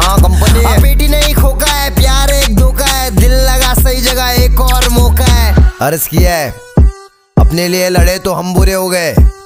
हाँ कंपनी है। बेटी नहीं खोका है, प्यार एक धोखा है, दिल लगा सही जगह एक और मौका है। अर्ज किया है अपने लिए लड़े तो हम बुरे हो गए।